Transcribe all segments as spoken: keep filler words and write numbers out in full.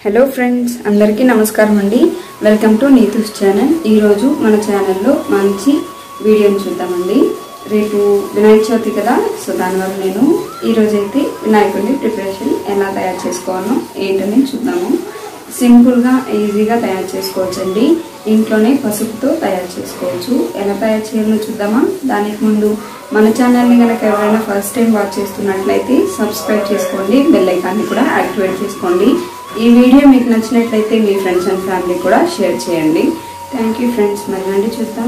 Hello friends, అందరికీ నమస్కారం అండి. Welcome to Neetu's channel. ఈరోజు మన ఛానల్లో మంచి వీడియోని చూద్దామండి. రేపు వినాయక చవితి కదా, సో దానివల్ల నేను ఈరోజైతే వినాయకుడిని ప్రిపరేషన్ ఎలా తయారు చేసుకోవాలో ఏంటని చూద్దాము. సింపుల్గా ఈజీగా తయారు చేసుకోవచ్చండి. ఇంట్లోనే పసుపుతో తయారు చేసుకోవచ్చు. ఎలా తయారు చేయాలో చూద్దామా. దానికి ముందు మన ఛానల్ని కనుక ఎవరైనా ఫస్ట్ టైం వాచ్ చేస్తున్నట్లయితే సబ్స్క్రైబ్ చేసుకోండి, బెల్ ఐకాన్ని కూడా యాక్టివేట్ చేసుకోండి. ఈ వీడియో మీకు నచ్చినట్లయితే మీ ఫ్రెండ్స్ అండ్ ఫ్యామిలీ కూడా షేర్ చేయండి. Thank you friends. మరి రండి చూద్దాం.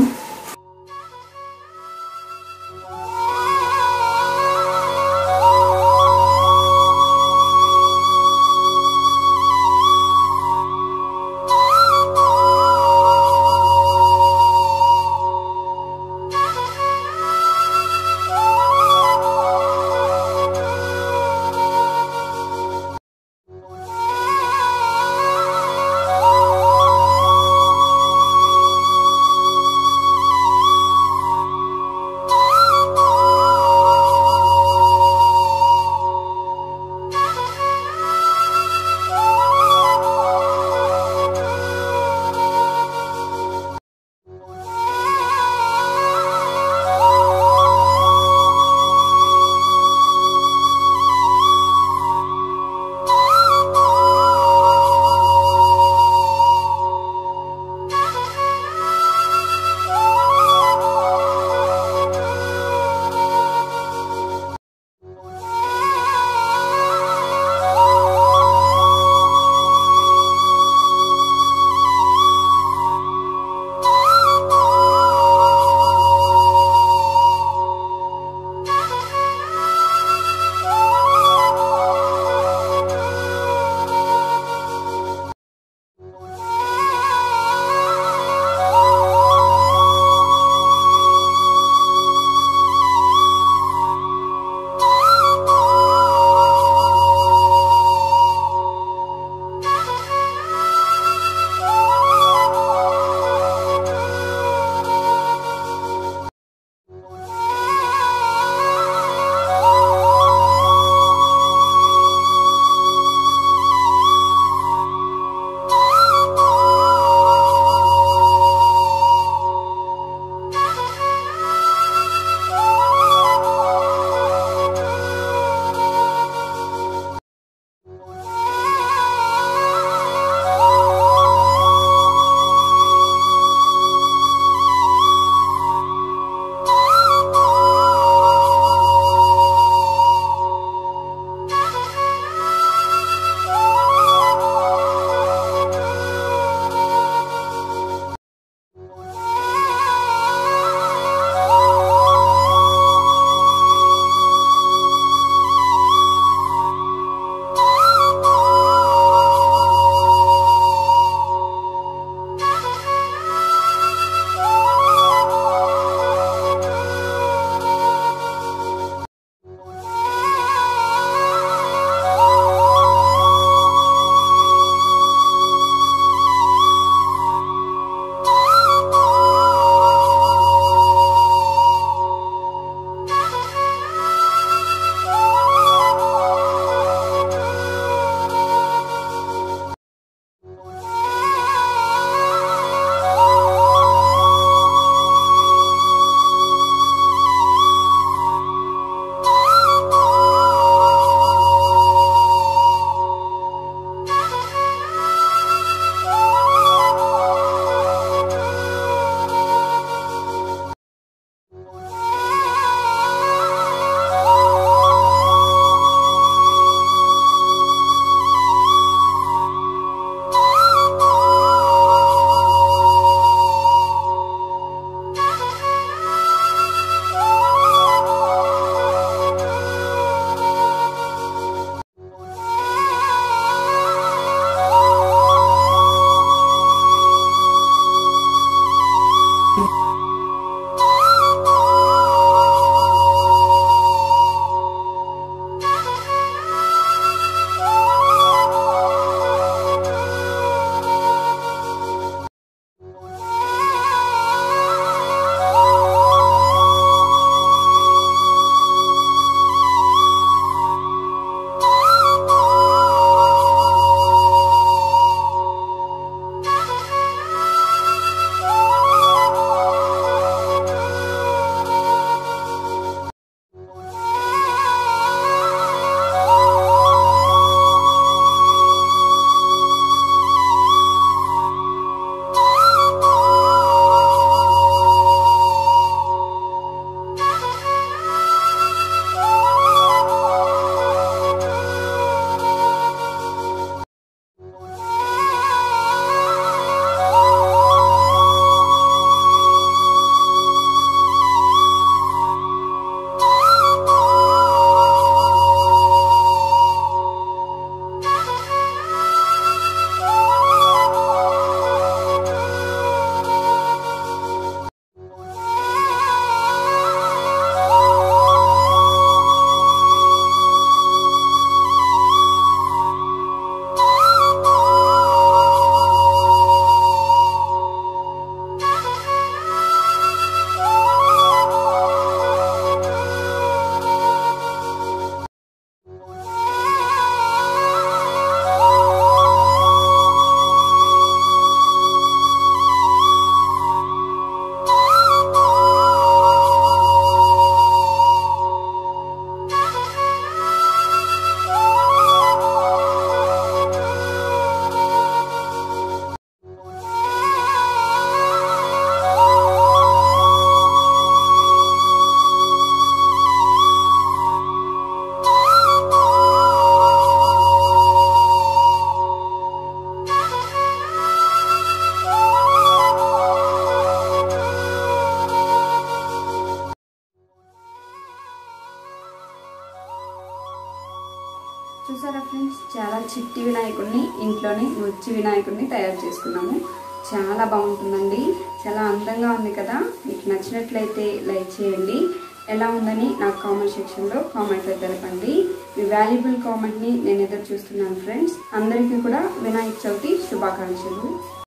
చిట్టి వినాయకుడిని ఇంట్లోనే వచ్చి వినాయకుడిని తయారు చేసుకున్నాము. చాలా బాగుంటుందండి, చాలా అందంగా ఉంది కదా. మీకు నచ్చినట్లయితే లైక్ చేయండి. ఎలా ఉందని నాకు కామెంట్ సెక్షన్లో కామెంట్లో తెలపండి. మీ వాల్యుబుల్ కామెంట్ని నేను ఎదురు చూస్తున్నాను ఫ్రెండ్స్. అందరికీ కూడా వినాయక చవితి శుభాకాంక్షలు.